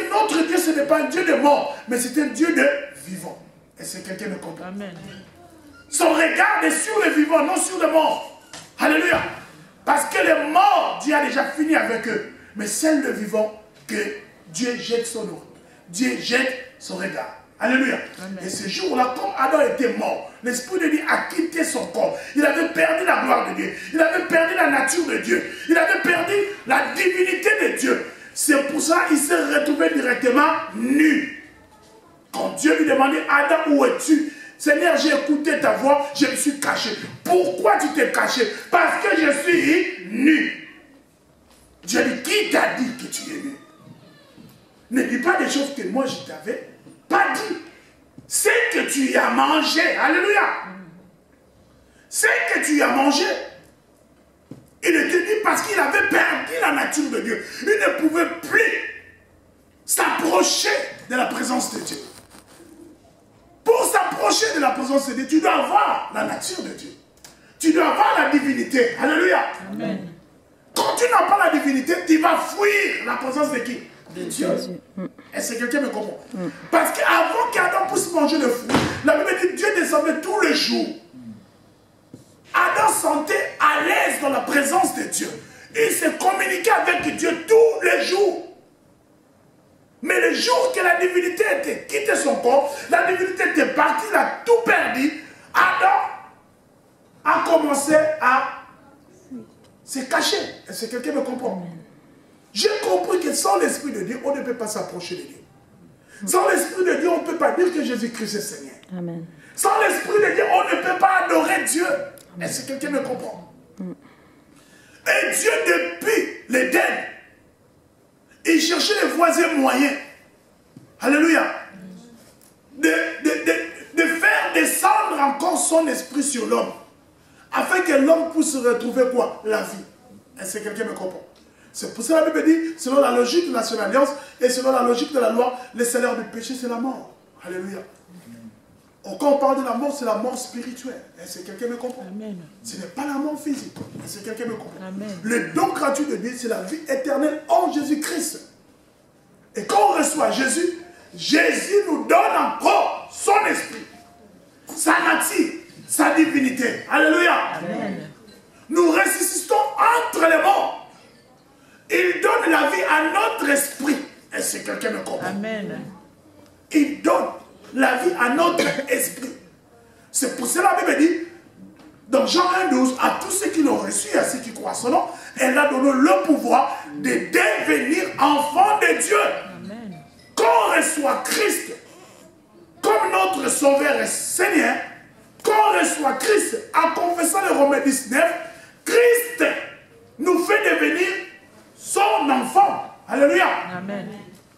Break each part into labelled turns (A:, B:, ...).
A: notre Dieu, ce n'est pas un Dieu de mort, mais c'est un Dieu de vivant. Est-ce que quelqu'un me comprend?
B: Amen.
A: Son regard est sur les vivants, non sur les morts. Alléluia. Parce que les morts, Dieu a déjà fini avec eux. Mais c'est le vivant que Dieu jette son eau. Dieu jette son regard. Alléluia. Amen. Et ce jour-là, comme Adam était mort, l'Esprit de Dieu a quitté son corps. Il avait perdu la gloire de Dieu. Il avait perdu la nature de Dieu. Il avait perdu la divinité de Dieu. C'est pour ça qu'il s'est retrouvé directement nu. Quand Dieu lui demandait, Adam, où es-tu? Seigneur, j'ai écouté ta voix, je me suis caché. Pourquoi tu t'es caché? Parce que je suis nu. Dieu dit, qui t'a dit que tu es nu? Ne dis pas des choses que moi je t'avais pas dit. C'est que tu as mangé. Alléluia. C'est que tu as mangé. Il était dit parce qu'il avait perdu la nature de Dieu. Il ne pouvait plus s'approcher de la présence de Dieu. Pour s'approcher de la présence de Dieu, tu dois avoir la nature de Dieu. Tu dois avoir la divinité. Alléluia. Amen. Quand tu n'as pas la divinité, tu vas fuir la présence de qui? De Dieu. Est-ce que quelqu'un me comprend? Parce qu'avant qu'Adam puisse manger le fruit, la Bible dit que Dieu descendait tous les jours. Adam sentait à l'aise dans la présence de Dieu. Il se communiquait avec Dieu tous les jours. Mais le jour que la divinité était quitté son corps, la divinité était partie, il a tout perdu. Adam a commencé à se cacher. Est-ce que quelqu'un me comprend? J'ai compris que sans l'Esprit de Dieu, on ne peut pas s'approcher de Dieu. Sans l'Esprit de Dieu, on ne peut pas dire que Jésus-Christ est Seigneur. Amen. Sans l'Esprit de Dieu, on ne peut pas adorer Dieu. Est-ce que quelqu'un me comprend? Et Dieu, depuis l'Éden, il cherchait les voisins moyens. Alléluia. De faire descendre encore son esprit sur l'homme. Afin que l'homme puisse retrouver quoi? La vie. Est-ce que quelqu'un me comprend? C'est pour ça que la Bible dit, selon la logique de la Seule Alliance et selon la logique de la loi, le salaire du péché, c'est la mort. Alléluia. Quand on parle de la mort, c'est la mort spirituelle. Est-ce que quelqu'un me comprend? Amen. Ce n'est pas la mort physique. Est-ce que quelqu'un me comprend? Amen. Le don gratuit de Dieu, c'est la vie éternelle en Jésus-Christ. Et quand on reçoit Jésus, Jésus nous donne encore son esprit, sa nature, sa divinité. Alléluia. Amen. Nous ressuscitons entre les morts. Il donne la vie à notre esprit. Est-ce que quelqu'un me comprend? Amen. Il donne la vie à notre esprit. C'est pour cela que la Bible dit, dans Jean 1,12, à tous ceux qui l'ont reçu et à ceux qui croient son nom, elle a donné le pouvoir de devenir enfants de Dieu. Amen. Quand on reçoit Christ comme notre Sauveur et Seigneur, quand on reçoit Christ en confessant le Romains 19, Christ nous fait devenir son enfant. Alléluia. Amen.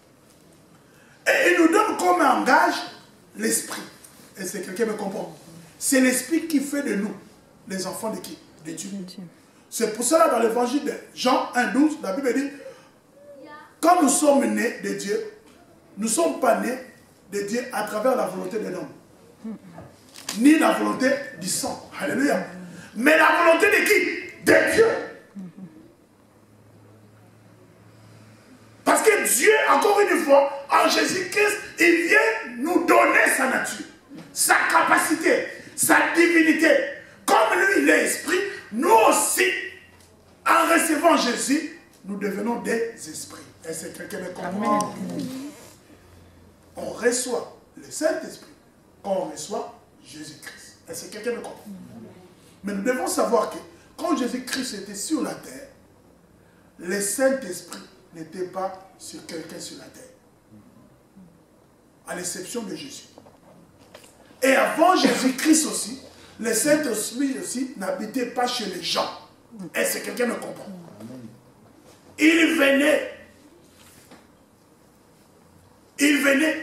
A: Et il nous donne comme un gage l'esprit. Est-ce que quelqu'un me comprend? C'est l'esprit qui fait de nous les enfants de qui? De Dieu. C'est pour cela dans l'évangile de Jean 1,12, la Bible dit, quand nous sommes nés de Dieu, nous ne sommes pas nés de Dieu à travers la volonté de l'homme. Ni la volonté du sang. Alléluia. Mais la volonté de qui? De Dieu. Parce que Dieu, encore une fois, en Jésus-Christ, il vient nous donner sa nature, sa capacité, sa divinité. Comme lui, il est esprit, nous aussi, en recevant Jésus, nous devenons des esprits. Est-ce que quelqu'un me comprend? On reçoit le Saint-Esprit quand on reçoit Jésus-Christ. Est-ce que quelqu'un me comprend? Mais nous devons savoir que quand Jésus-Christ était sur la terre, le Saint-Esprit n'était pas sur quelqu'un sur la terre. À l'exception de Jésus. Et avant Jésus-Christ aussi, le Saint-Esprit aussi n'habitait pas chez les gens. Est-ce que quelqu'un me comprend? Il venait. Il venait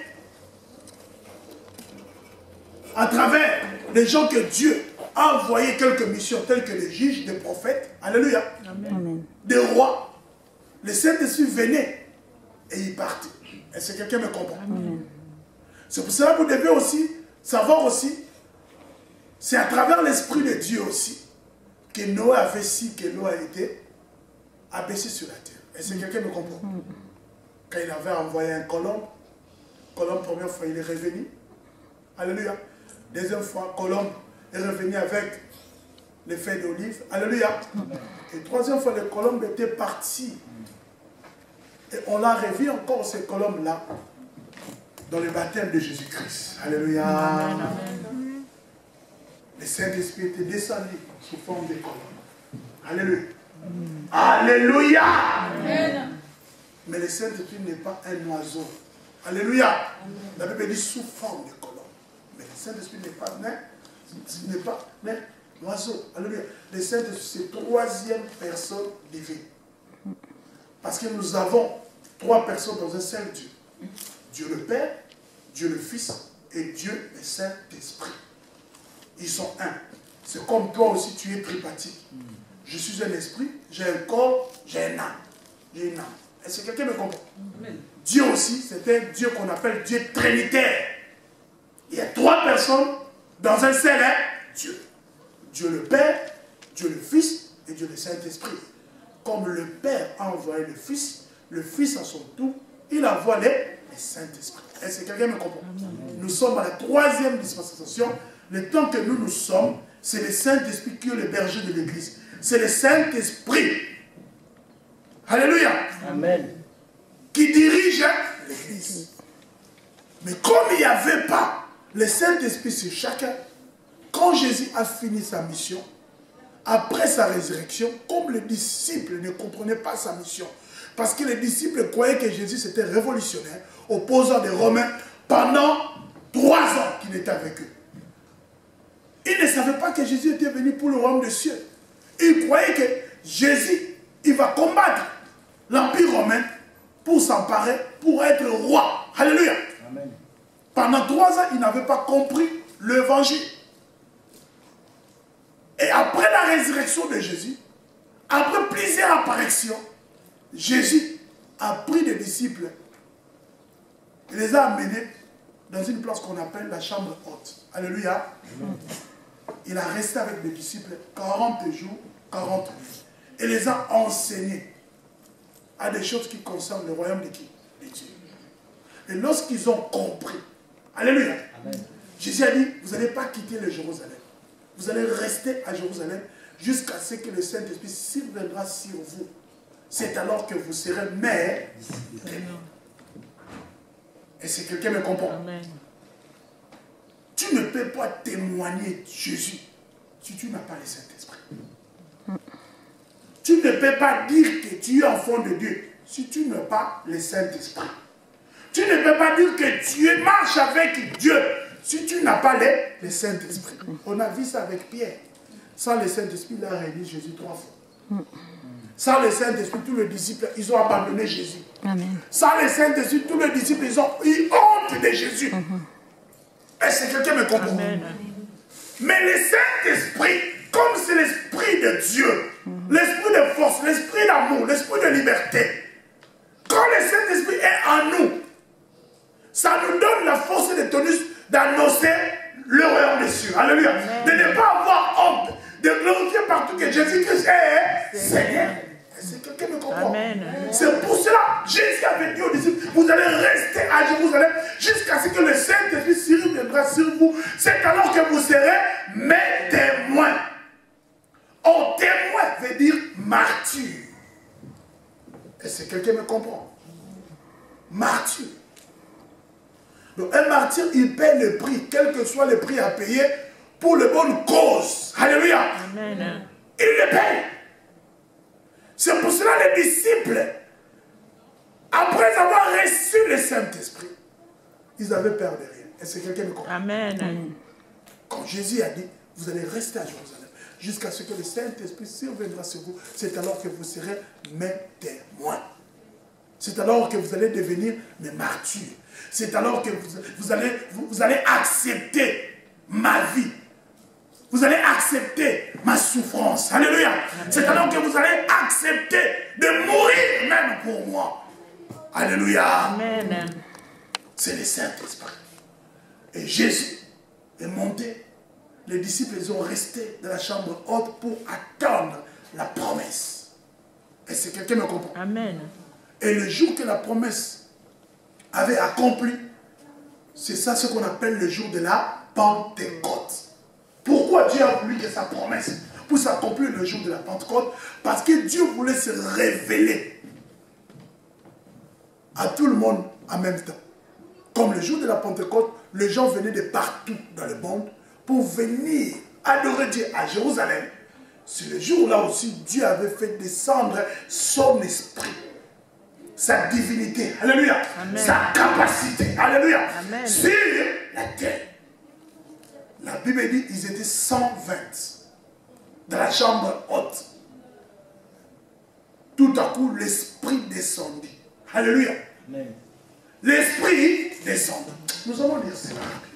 A: à travers les gens que Dieu a envoyé quelques missions telles que les juges, des prophètes, alléluia, Amen. Des rois. Le Saint-Esprit venait et il partait. Est-ce que quelqu'un me comprend? C'est pour cela que vous devez aussi savoir aussi, c'est à travers l'Esprit de Dieu aussi que Noé avait si que Noé a été abaissé sur la terre. Est-ce que quelqu'un me comprend? quand il avait envoyé un colombe, première fois, il est revenu. Alléluia. Deuxième fois, colombe est revenu avec les feuilles d'olive. Alléluia. Et troisième fois, le colombe était parti. Et on l'a revu encore, ce colombe-là, dans le baptême de Jésus-Christ. Alléluia. Amen. Le Saint-Esprit était descendu sous forme de colombe. Alléluia. Alléluia. Amen. Mais le Saint-Esprit n'est pas un oiseau. Alléluia. La Bible dit sous forme de colombe. Mais le Saint-Esprit n'est pas un oiseau. Alléluia. Le Saint-Esprit, c'est troisième personne divine. Parce que nous avons trois personnes dans un seul Dieu. Dieu le Père, Dieu le Fils et Dieu le Saint-Esprit. Ils sont un. C'est comme toi aussi, tu es tripartite. Je suis un esprit, j'ai un corps, j'ai un âme. J'ai une âme. Est-ce que quelqu'un me comprend? Amen. Dieu aussi, c'est un Dieu qu'on appelle Dieu trinitaire. Il y a trois personnes dans un seul Dieu. Dieu le Père, Dieu le Fils et Dieu le Saint-Esprit. Comme le Père a envoyé le Fils à son tour, il envoie le Saint-Esprit. Est-ce que quelqu'un me comprend? Amen. Nous sommes à la troisième dispensation. Le temps que nous sommes, c'est le Saint-Esprit qui est le berger de l'Église. C'est le Saint-Esprit. Alléluia. Amen. Qui dirige l'Église. Mais comme il n'y avait pas le Saint-Esprit sur chacun, quand Jésus a fini sa mission, après sa résurrection, comme les disciples ne comprenaient pas sa mission, parce que les disciples croyaient que Jésus était révolutionnaire, opposant des Romains, pendant 3 ans qu'il était avec eux. Ils ne savaient pas que Jésus était venu pour le royaume des cieux. Ils croyaient que Jésus, il va combattre l'Empire romain pour s'emparer, pour être roi. Alléluia. Amen. Pendant 3 ans, ils n'avaient pas compris l'évangile. Et après la résurrection de Jésus, après plusieurs apparitions, Jésus a pris des disciples et les a amenés dans une place qu'on appelle la chambre haute. Alléluia. Amen. Il a resté avec les disciples 40 jours, 40 nuits. Et les a enseignés à des choses qui concernent le royaume de qui? De Dieu. Et lorsqu'ils ont compris, alléluia, amen. Jésus a dit, vous n'allez pas quitter le Jérusalem. Vous allez rester à Jérusalem jusqu'à ce que le Saint-Esprit surviendra sur vous. C'est alors que vous serez maîtres. Et si quelqu'un me comprend, amen. Tu ne peux pas témoigner de Jésus si tu n'as pas le Saint-Esprit. Tu ne peux pas dire que tu es enfant de Dieu si tu n'as pas le Saint-Esprit. Tu ne peux pas dire que tu marches avec Dieu si tu n'as pas le Saint-Esprit. On a vu ça avec Pierre. Sans le Saint-Esprit, il a réuni Jésus 3 fois. Sans le Saint-Esprit, tous les disciples, ils ont abandonné Jésus. Amen. Sans le Saint-Esprit, tous les disciples, ils ont eu honte de Jésus. Est-ce que quelqu'un me comprend? Amen. Mais le Saint-Esprit, comme c'est l'Esprit de Dieu, l'Esprit de force, l'Esprit d'amour, l'Esprit de liberté, quand le Saint-Esprit est en nous, ça nous donne la force et le tonus d'annoncer le royaume des cieux. Alléluia. Amen. De ne pas avoir honte, de glorifier partout que Jésus-Christ est Seigneur. Est-ce que quelqu'un me comprend? C'est pour cela, Jésus avait dit aux disciples, vous allez rester à Jérusalem jusqu'à ce que le Saint-Esprit surviendra sur vous. C'est alors que vous serez mes témoins. Un témoin veut dire martyr. Est-ce que quelqu'un me comprend? Martyr. Donc un martyr, il paie le prix, quel que soit le prix à payer, pour la bonne cause. Alléluia. Amen. Il le paye. C'est pour cela les disciples, après avoir reçu le Saint-Esprit, ils avaient peur de rien. Est-ce que quelqu'un me comprend? Amen. Quand Jésus a dit, vous allez rester à Jérusalem, jusqu'à ce que le Saint-Esprit surviendra sur vous, c'est alors que vous serez mes témoins. C'est alors que vous allez devenir mes martyrs. C'est alors que vous allez accepter ma vie. Vous allez accepter ma souffrance. Alléluia. C'est alors que vous allez accepter de mourir même pour moi. Alléluia. Amen. C'est le Saint-Esprit. Et Jésus est monté. Les disciples ils ont resté dans la chambre haute pour attendre la promesse. Est-ce que quelqu'un me comprend? Amen. Et le jour que la promesse avait accompli. C'est ça ce qu'on appelle le jour de la Pentecôte. Pourquoi Dieu a voulu que sa promesse puisse accomplir le jour de la Pentecôte? Parce que Dieu voulait se révéler à tout le monde en même temps. Comme le jour de la Pentecôte, les gens venaient de partout dans le monde pour venir adorer Dieu à Jérusalem. C'est le jour-là aussi, Dieu avait fait descendre son esprit, sa divinité, alléluia, amen, sa capacité, alléluia, amen, sur la terre. La Bible dit qu'ils étaient 120 dans la chambre haute. Tout à coup, l'esprit descendit. Alléluia. L'esprit descend. Nous allons lire cela.